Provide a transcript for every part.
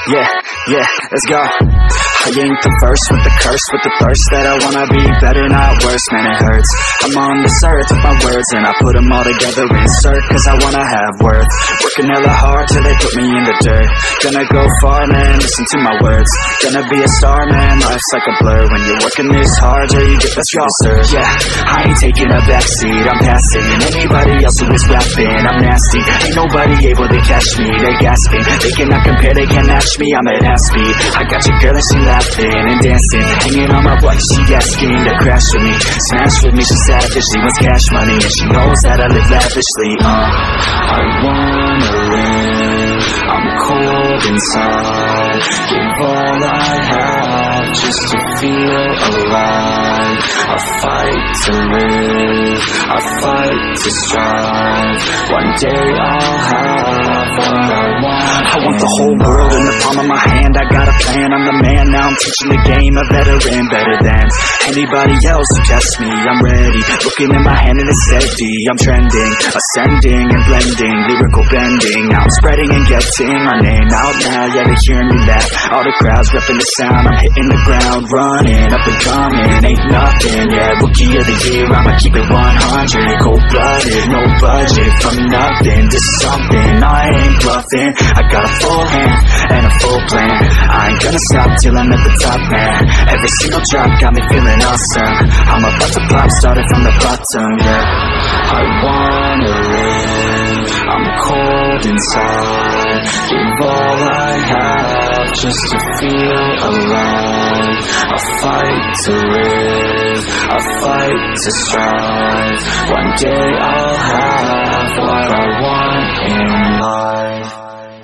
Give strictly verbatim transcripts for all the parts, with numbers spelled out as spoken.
Yeah, yeah, let's go. I ain't the first with the curse, with the thirst that I wanna be better, not worse, man it hurts. I'm on this earth with my words and I put them all together, insert, cause I wanna have worth. Working hella hard till they put me in the dirt. Gonna go far, man, listen to my words. Gonna be a star, man, life's like a blur. When you're working this hard, yeah, you get what you deserve. Yeah, I ain't taking a backseat, I'm passing anybody else who is rapping, I'm nasty. Ain't nobody able to catch me, they gasping. They cannot compare, they can't match me, I'm at half speed. I got your girl and she laughing and dancing, hanging on my butt, she asking to crash with me. Smash with me, she savage, she wants cash money, and she knows that I live lavishly. Uh, I wanna live, I'm cold inside. Give all I have just to feel alive. I fight to live, I fight to strive. One day I'll have what I want. I want the whole world in the palm of my hand. I got a plan, I'm the man. Now I'm teaching the game, a veteran, better than anybody else who tests me. I'm ready, looking in my hand and it's steady. I'm trending, ascending and blending, lyrical bending. Now I'm spreading and getting my name out now. Yeah, they hearing me laugh, all the crowds repping the sound. I'm hitting the ground, running, up and coming, ain't nothing. Yeah, rookie of the year, I'ma keep it one hundred. Cold-blooded, no budget, from nothing to something. I ain't bluffing, I got a full hand and a full plan. I ain't gonna stop till I'm at the top, man. Every single drop got me feeling awesome. I'm about to pop, started from the bottom, yeah. I wanna live, I'm cold inside. Give all I have just to feel alive. I fight to live, I fight to strive. One day I'll have what I want in life.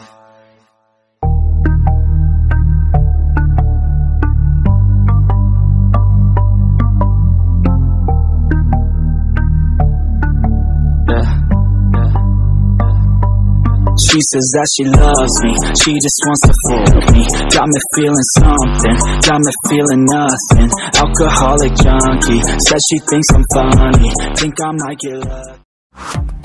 She says that she loves me, she just wants to fool me. Got me feeling something, got me feeling nothing. Alcoholic junkie, says she thinks I'm funny, think I might get lucky.